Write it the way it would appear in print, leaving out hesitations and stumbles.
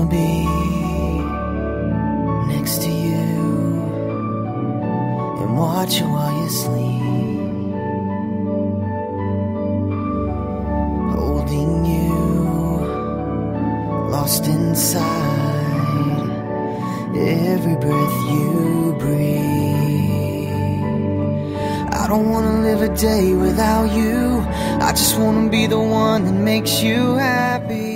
be next to you and watch you while you sleep, holding you, lost inside every breath you breathe. I don't wanna live a day without you. I just wanna be the one that makes you happy.